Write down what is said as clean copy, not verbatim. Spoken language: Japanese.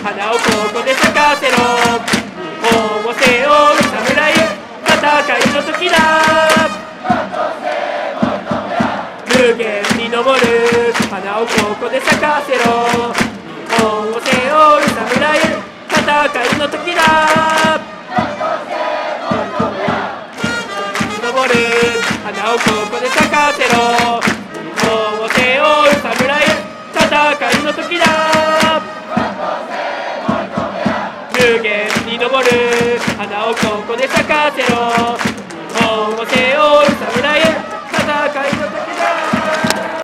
花をここで咲かせろ。日本を背負う侍、戦いの時だ。無限に昇る花をここで咲かせろ。日本を背負う侍、戦いの時だ。昇る花をここで咲かせろ。日本を背負う侍、戦いの時だ。無限に昇る花をここで咲かせろ。日本を背負う